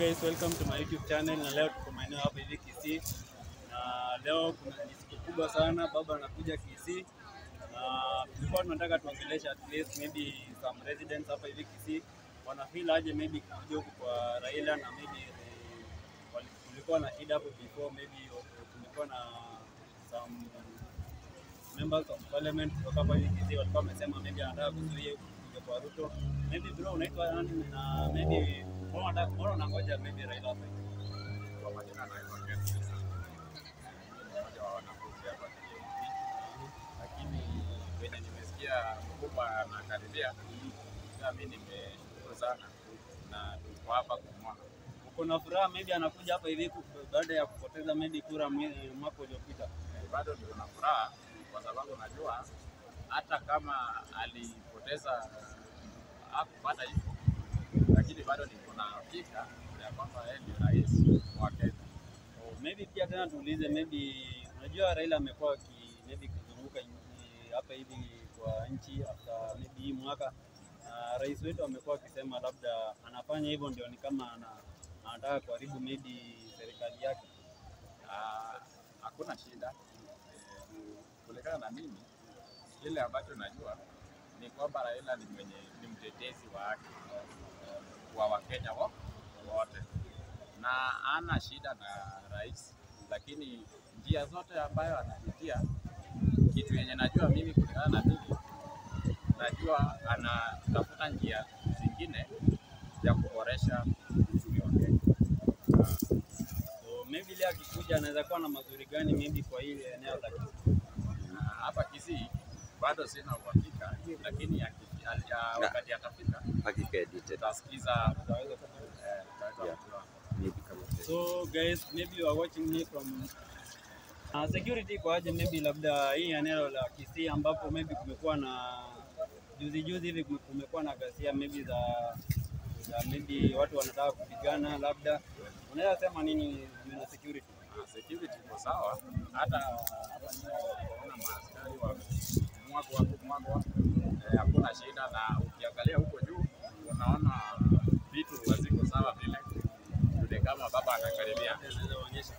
guys, welcome to my YouTube channel. Na leo tuko maeneo hapa hivi Kisii. Na leo kuna siku kubwa sana, baba anakuja Kisii. Na tulikuwa tunataka tuongeleshe at least maybe some residents hapa hivi Kisii. Wana feel aje maybe kuja huku kwa Raila, na maybe kulikuwa na shida hapo before, maybe kulikuwa na some members of parliament kutoka hapa hivi Kisii walikuwa wamesema maybe anataka kuzuia kuja kwa Ruto. Maybe bro, unaitwa nani na maybe mbona unangoja maybe Raila hapa hivi? Kwa majina naitwa Kenneth. Mmoja wa wanafunzi hapa KMT. Lakini kwenye nimesikia mkubwa anakaribia, mimi nimeshukuru sana na tuko hapa kumwona. Uko na furaha maybe anakuja hapa hivi baada ya kupoteza maybe kura mwaka uliopita? Bado niko na furaha kwa sababu najua hata kama alipoteza hakupata hivyo, lakini bado niko na hakika ya kwamba yeye ndiye rais wa Kenya. Maybe pia tena tuulize, maybe unajua Raila amekuwa maybe kuzunguka hapa hivi kwa nchi after maybe hii mwaka, rais wetu amekuwa akisema labda anafanya hivyo ndio ni kama anataka kuharibu maybe serikali yake. Hakuna shida. Kulingana na mimi, kile ambacho najua ni kwamba Raila ni mtetezi wa haki wa Wakenya wote, na ana shida na rais, lakini njia zote ambayo anapitia, kitu yenye najua mimi, kulingana na mimi, najua anatafuta njia zingine ya kuboresha uchumi wa Kenya. So maybe leo akikuja anaweza kuwa na mazuri gani maybe kwa ile eneo la Kisii? Hapa Kisii bado sina uhakika, lakini wakati atafika tutasikiza. So guys, maybe you are watching me from security kwa aje maybe labda hii eneo la Kisii ambapo maybe kumekuwa na juzi hivi kumekuwa na ghasia maybe za maybe watu wanataka kupigana, labda unaweza sema nini na security? Security iko sawa, hata naona maaskari wa mwako hakuna shida, na ukiangalia huko juu unaona vitu haziko sawa vile kama baba anakaribia. Unaweza onyesha.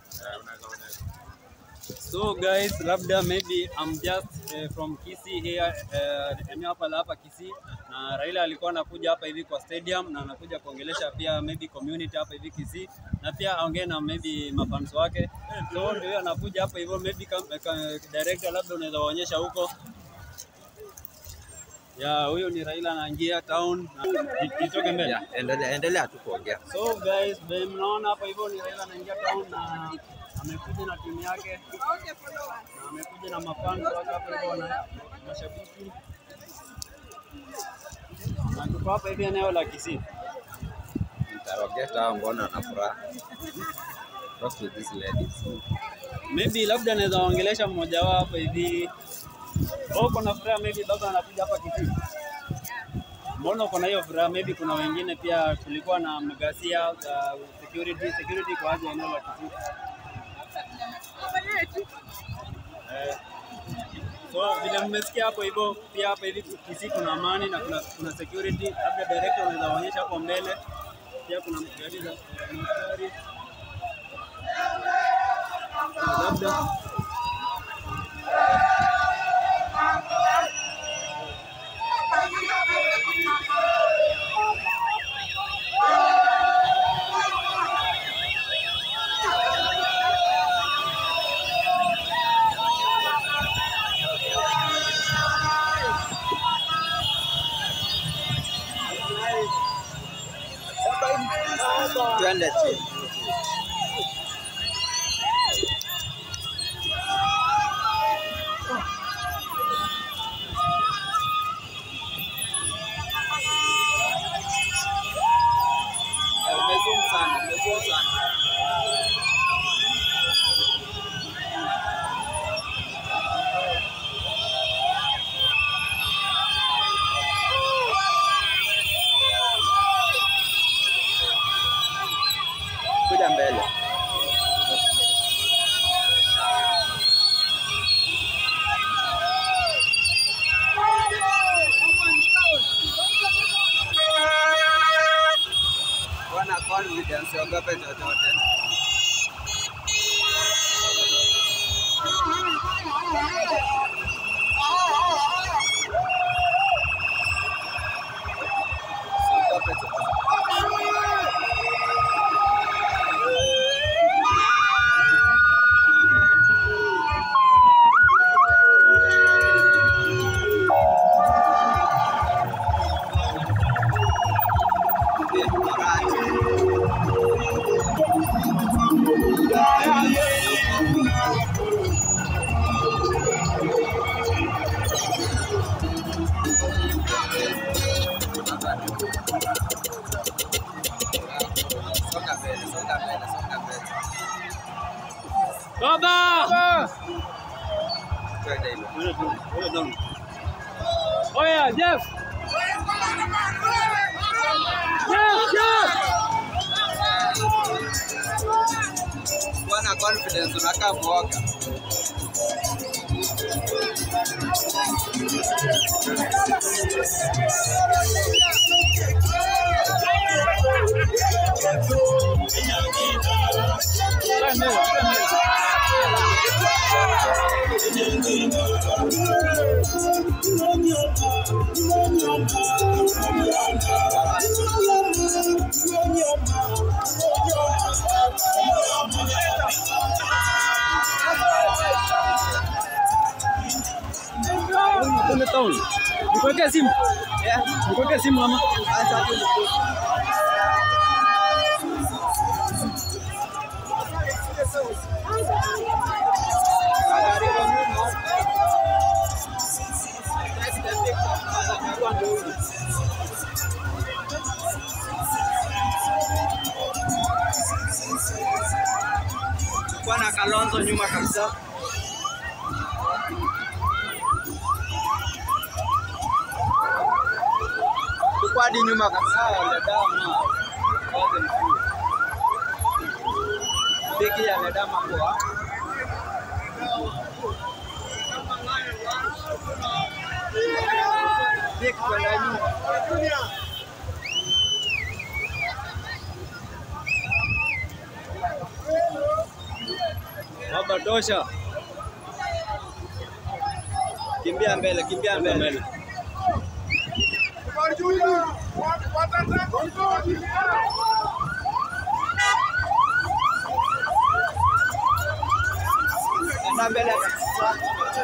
So guys, labda maybe I'm just from Kisii here, eneo hapa Kisii, na Raila alikuwa anakuja hapa hivi kwa stadium na anakuja kuongelesha pia maybe community hapa hivi Kisii, na pia aongee na maybe mafans wake. So ndio anakuja hapa hivyo, maybe director labda unaweza waonyesha huko. Ya, huyo ni Raila anaingia town. Nitoke mbele. Endelea tu kuongea. So guys, mnaona hapa hivyo ni Raila anaingia town na amekuja na timu yake. Na amekuja na mafans wake hapa hivyo na mashabiki. Na tuko hapa hivi eneo la Kisii. Nitarogeta ngona na furaha. Talk to these ladies. Maybe labda naweza waongelesha mmoja wao hapa hivi. Uko na furaha maybe baba anakuja hapa Kisii? Mbona uko na hiyo furaha? Maybe kuna wengine pia kulikuwa na mgasia security kwa aje eneo la Kisii. So vile mmesikia hapo hivyo, pia hapa hivi Kisii kuna amani na kuna security. Labda director unaweza waonyesha hapo mbele. Pia kuna gari za askari. Labda twende chini. Umezoom sana. Kuja mbele. confidence. Usiogope chochote. Baba! Oh yeah, Jeff! Jeff! Wana confidence unakaa mwoga. Nikuwekea simu? Nikuwekea simu mama. Bwana Kalonzo nyuma kabisa. Tukwadi nyuma kabisa wale dama. Wote mkuu. Beki ya dama kwa. Beki kwa nyuma. Baba tosha. Kimbia mbele, kimbia mbele. Enda mbele kabisa.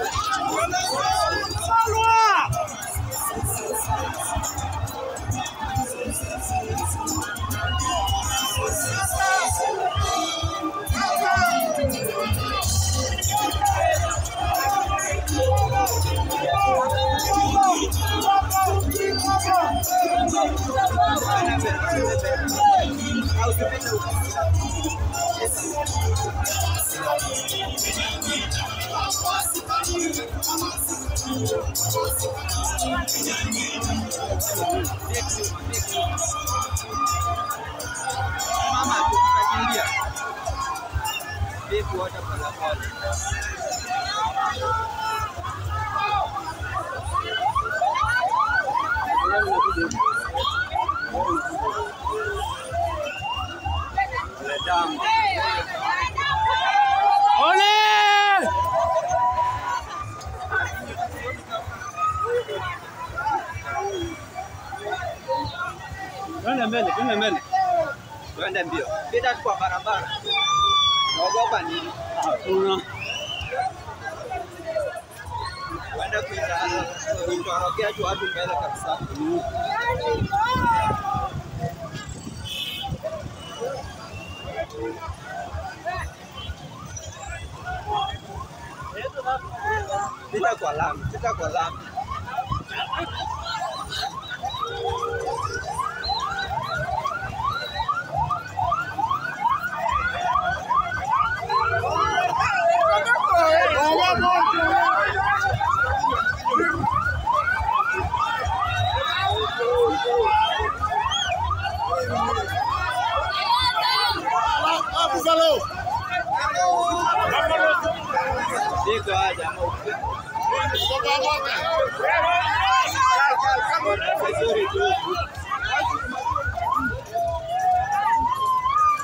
Mama tukikimbia. Bibi wote pala pala. Ole! Twende mbele, twende mbele. Twende mbio. Pita kwa barabara. Naogopa nini? Hakuna. Twende kutorokea tu watu mbele kabisa. Pita kwa lami, pita kwa lami. Diko aja mau. Vizuri tu.